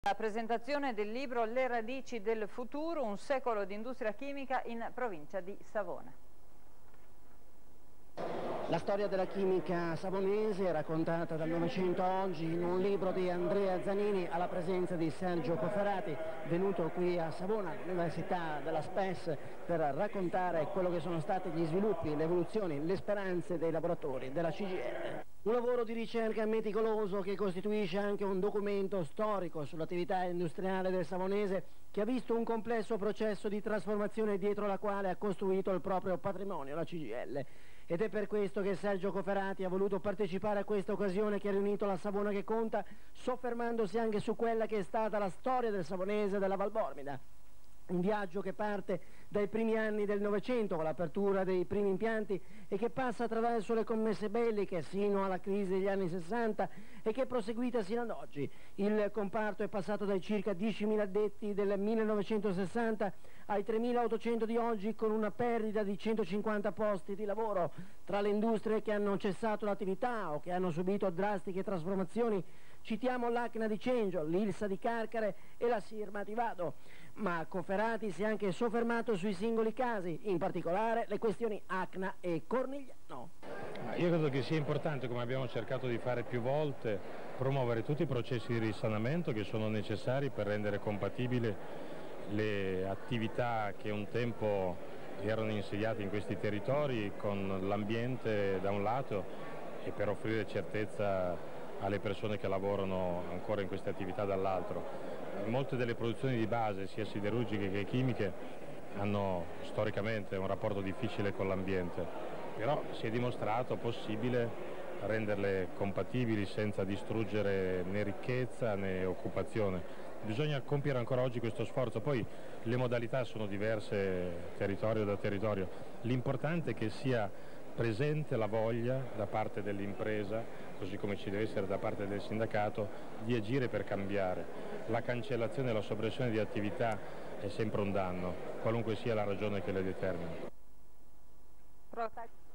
La presentazione del libro Le radici del futuro, un secolo di industria chimica in provincia di Savona. La storia della chimica savonese raccontata dal Novecento a oggi in un libro di Andrea Zanini alla presenza di Sergio Cofferati, venuto qui a Savona, all'Università della SPES, per raccontare quello che sono stati gli sviluppi, le evoluzioni, le speranze dei lavoratori della CGIL. Un lavoro di ricerca meticoloso che costituisce anche un documento storico sull'attività industriale del Savonese, che ha visto un complesso processo di trasformazione dietro la quale ha costruito il proprio patrimonio, la CGIL. Ed è per questo che Sergio Cofferati ha voluto partecipare a questa occasione che ha riunito la Savona che conta, soffermandosi anche su quella che è stata la storia del Savonese e della Valbormida. Un viaggio che parte dai primi anni del Novecento con l'apertura dei primi impianti e che passa attraverso le commesse belliche sino alla crisi degli anni 60 e che è proseguita sino ad oggi. Il comparto è passato dai circa 10.000 addetti del 1960 ai 3.800 di oggi, con una perdita di 150 posti di lavoro. Tra le industrie che hanno cessato l'attività o che hanno subito drastiche trasformazioni citiamo l'Acna di Cengio, l'Ilsa di Carcare e la Sirma di Vado. Ma Cofferati si è anche soffermato sui singoli casi, in particolare le questioni Acna e Cornigliano. Io credo che sia importante, come abbiamo cercato di fare più volte, promuovere tutti i processi di risanamento che sono necessari per rendere compatibili le attività che un tempo erano insediate in questi territori con l'ambiente da un lato e per offrire certezza alle persone che lavorano ancora in queste attività dall'altro. Molte delle produzioni di base, sia siderurgiche che chimiche, hanno storicamente un rapporto difficile con l'ambiente, però si è dimostrato possibile renderle compatibili senza distruggere né ricchezza né occupazione. Bisogna compiere ancora oggi questo sforzo, poi le modalità sono diverse territorio da territorio. L'importante è che sia presente la voglia da parte dell'impresa, così come ci deve essere da parte del sindacato, di agire per cambiare. La cancellazione e la soppressione di attività è sempre un danno, qualunque sia la ragione che le determina.